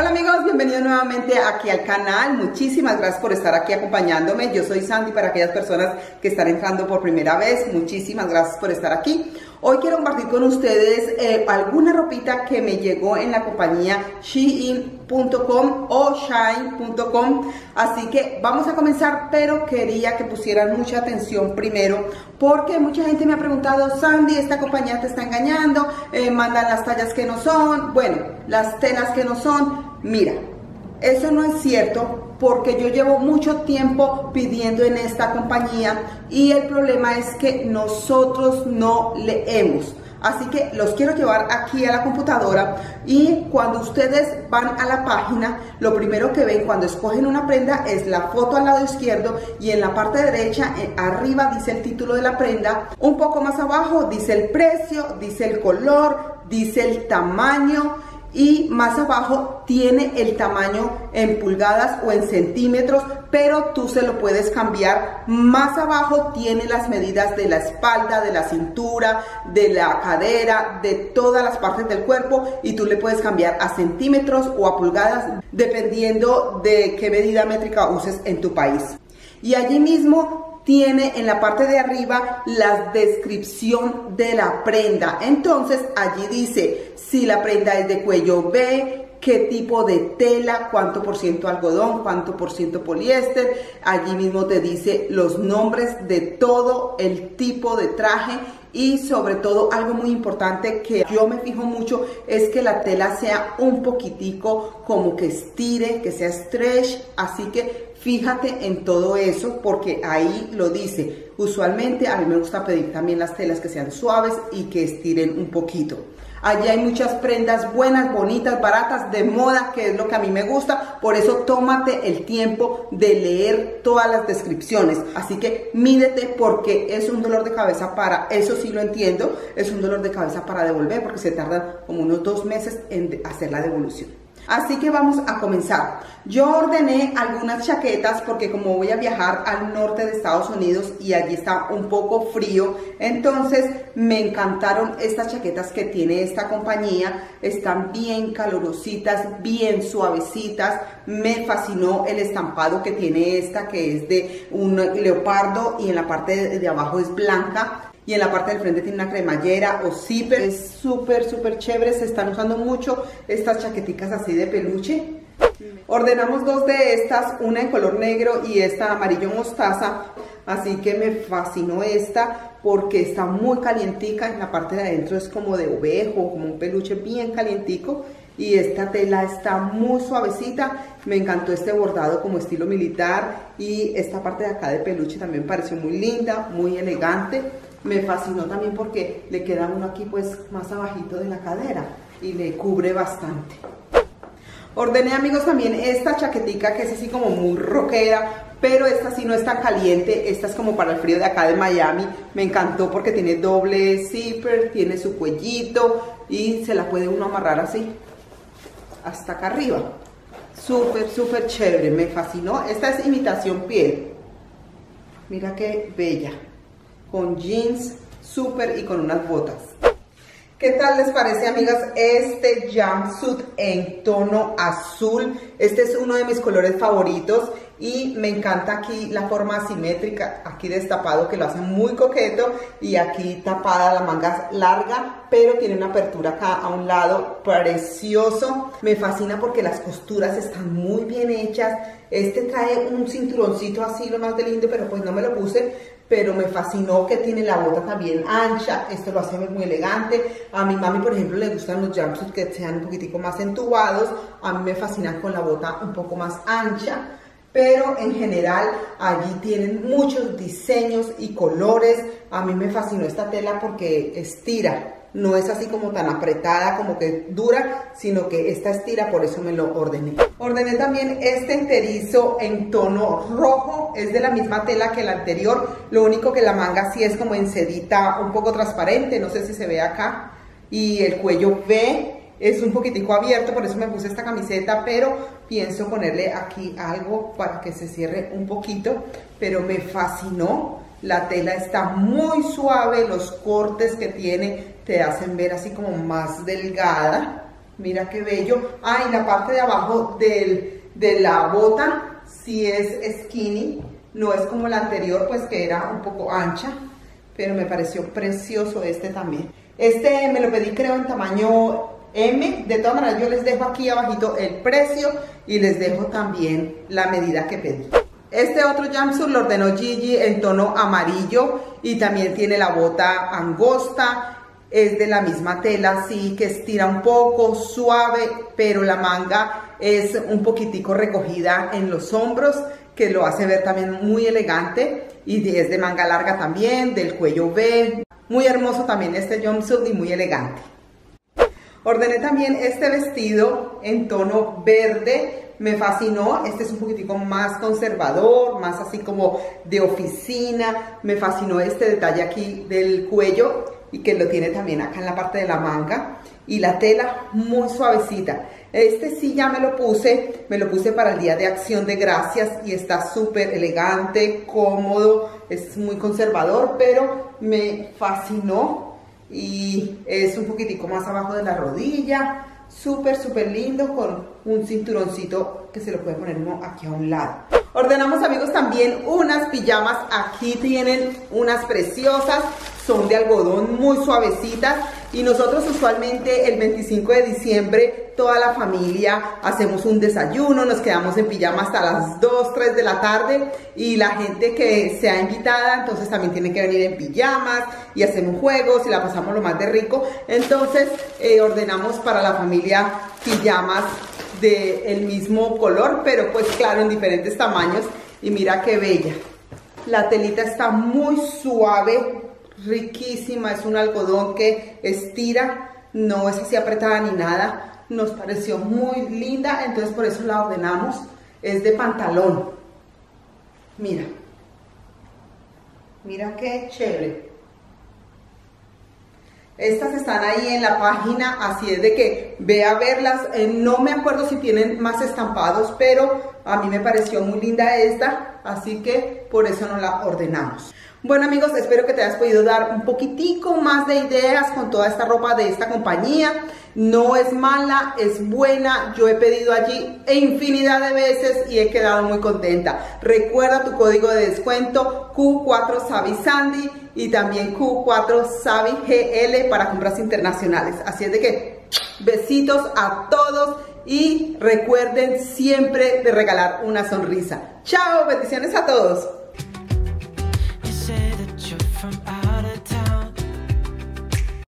Hola amigos, bienvenidos nuevamente aquí al canal. Muchísimas gracias por estar aquí acompañándome. Yo soy Sandy, para aquellas personas que están entrando por primera vez, muchísimas gracias por estar aquí. Hoy quiero compartir con ustedes alguna ropita que me llegó en la compañía Shein.com o Shine.com. Así que vamos a comenzar, pero quería que pusieran mucha atención primero, porque mucha gente me ha preguntado: Sandy, esta compañía te está engañando, mandan las tallas que no son, bueno, las telas que no son. Mira, eso no es cierto, porque yo llevo mucho tiempo pidiendo en esta compañía y el problema es que nosotros no leemos. Así que los quiero llevar aquí a la computadora, y cuando ustedes van a la página, lo primero que ven cuando escogen una prenda es la foto al lado izquierdo, y en la parte derecha arriba dice el título de la prenda, un poco más abajo dice el precio, dice el color, dice el tamaño, y más abajo tiene el tamaño en pulgadas o en centímetros, pero tú se lo puedes cambiar. Más abajo tiene las medidas de la espalda, de la cintura, de la cadera, de todas las partes del cuerpo, y tú le puedes cambiar a centímetros o a pulgadas dependiendo de qué medida métrica uses en tu país. Y allí mismo tiene en la parte de arriba la descripción de la prenda. Entonces allí dice si la prenda es de cuello V, qué tipo de tela, cuánto por ciento algodón, cuánto por ciento poliéster. Allí mismo te dice los nombres de todo el tipo de traje, y sobre todo algo muy importante que yo me fijo mucho es que la tela sea un poquitico como que estire, que sea stretch. Así que fíjate en todo eso, porque ahí lo dice. Usualmente a mí me gusta pedir también las telas que sean suaves y que estiren un poquito. Allí hay muchas prendas buenas, bonitas, baratas, de moda, que es lo que a mí me gusta. Por eso tómate el tiempo de leer todas las descripciones. Así que mídete, porque es un dolor de cabeza para, eso sí lo entiendo, es un dolor de cabeza para devolver, porque se tardan como unos 2 meses en hacer la devolución. Así que vamos a comenzar. Yo ordené algunas chaquetas porque como voy a viajar al norte de Estados Unidos y allí está un poco frío, entonces me encantaron estas chaquetas que tiene esta compañía. Están bien calurositas, bien suavecitas. Me fascinó el estampado que tiene esta, que es de un leopardo, y en la parte de abajo es blanca. Y en la parte del frente tiene una cremallera o zipper. Es súper chévere. Se están usando mucho estas chaqueticas así de peluche. Ordenamos 2 de estas, una en color negro y esta amarillo mostaza. Así que me fascinó esta porque está muy calientica. En la parte de adentro es como de ovejo, como un peluche bien calientico. Y esta tela está muy suavecita. Me encantó este bordado como estilo militar. Y esta parte de acá de peluche también pareció muy linda, muy elegante. Me fascinó también porque le queda uno aquí pues más abajito de la cadera y le cubre bastante. Ordené, amigos, también esta chaquetica que es así como muy rockera, pero esta sí no es tan caliente. Esta es como para el frío de acá de Miami. Me encantó porque tiene doble zipper, tiene su cuellito y se la puede uno amarrar así hasta acá arriba. Súper chévere, me fascinó. Esta es imitación piel. Mira qué bella, con jeans súper y con unas botas. ¿Qué tal les parece, amigas, este jumpsuit en tono azul? Este es uno de mis colores favoritos y me encanta aquí la forma asimétrica, aquí destapado, que lo hace muy coqueto, y aquí tapada la manga larga, pero tiene una apertura acá a un lado, precioso. Me fascina porque las costuras están muy bien hechas. Este trae un cinturoncito así, lo más de lindo, pero pues no me lo puse. Pero me fascinó que tiene la bota también ancha. Esto lo hace muy elegante. A mi mami, por ejemplo, le gustan los jumpsuits que sean un poquitico más entubados. A mí me fascinan con la bota un poco más ancha. Pero en general allí tienen muchos diseños y colores. A mí me fascinó esta tela porque estira. No es así como tan apretada, como que dura, sino que esta estira, por eso me lo ordené. Ordené también este enterizo en tono rojo, es de la misma tela que el anterior, lo único que la manga sí es como en sedita, un poco transparente, no sé si se ve acá, y el cuello V es un poquitico abierto, por eso me puse esta camiseta, pero pienso ponerle aquí algo para que se cierre un poquito, pero me fascinó. La tela está muy suave, los cortes que tiene te hacen ver así como más delgada. Mira qué bello. Ah, y la parte de abajo de la bota sí es skinny, no es como la anterior, pues que era un poco ancha, pero me pareció precioso este también. Este me lo pedí creo en tamaño M. De todas maneras yo les dejo aquí abajito el precio y les dejo también la medida que pedí. Este otro jumpsuit lo ordenó Gigi en tono amarillo y también tiene la bota angosta. Es de la misma tela, sí, que estira un poco, suave, pero la manga es un poquitico recogida en los hombros, que lo hace ver también muy elegante, y es de manga larga también, del cuello V. Muy hermoso también este jumpsuit y muy elegante. Ordené también este vestido en tono verde, me fascinó. Este es un poquitico más conservador, más así como de oficina. Me fascinó este detalle aquí del cuello y que lo tiene también acá en la parte de la manga, y la tela muy suavecita. Este sí ya me lo puse para el Día de Acción de Gracias y está súper elegante, cómodo, es muy conservador, pero me fascinó y es un poquitico más abajo de la rodilla, súper lindo, con un cinturoncito que se lo puede poner uno aquí a un lado. Ordenamos, amigos, también unas pijamas. Aquí tienen unas preciosas, son de algodón, muy suavecitas, y nosotros usualmente el 25 de diciembre toda la familia hacemos un desayuno, nos quedamos en pijama hasta las 2, 3 de la tarde, y la gente que sea invitada entonces también tiene que venir en pijamas y hacemos juegos y la pasamos lo más de rico. Entonces ordenamos para la familia pijamas del mismo color, pero pues claro, en diferentes tamaños, y mira qué bella. La telita está muy suave, riquísima, es un algodón que estira, no es así apretada ni nada. Nos pareció muy linda, entonces por eso la ordenamos. Es de pantalón, mira qué chévere. Estas están ahí en la página, así es de que ve a verlas. No me acuerdo si tienen más estampados, pero a mí me pareció muy linda esta, así que por eso nos la ordenamos. Bueno, amigos, espero que te hayas podido dar un poquitico más de ideas con toda esta ropa de esta compañía. No es mala, es buena. Yo he pedido allí infinidad de veces y he quedado muy contenta. Recuerda tu código de descuento Q4SavvySandy y también Q4SavvyGL para compras internacionales. Así es de que besitos a todos y recuerden siempre de regalar una sonrisa. Chao, bendiciones a todos. From out of town.